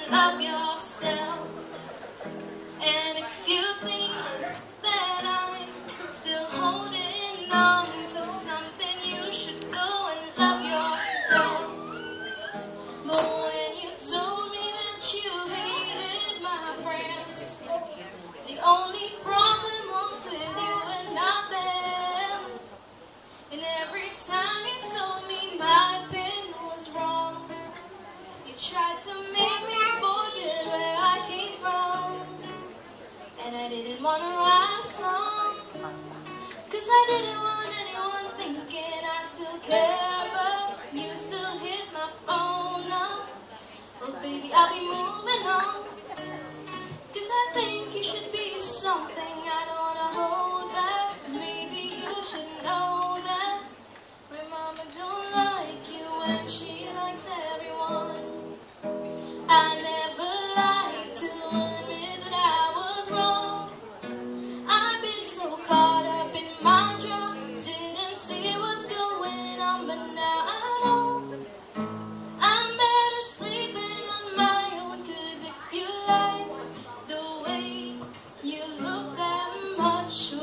love yourself. And if you think that I'm still holding on to something, you should go and love yourself. But when you told me that you hated my friends, the only problem was with you and not them. And every time you told me my opinion was wrong, you tried to make me forget where I came from. And I didn't want to write a song, 'cause I didn't want anyone thinking I still care. But you still hit my phone up. Well baby, I'll be moving on, 'cause I think you should be something I don't want to hold back. Maybe you should know that my mama don't like you when she likes everyone. I never like to admit that I was wrong. I've been so caught up in my job, didn't see what's going on, but now I know I'm better sleeping on my own. 'Cause if you like the way you look that much,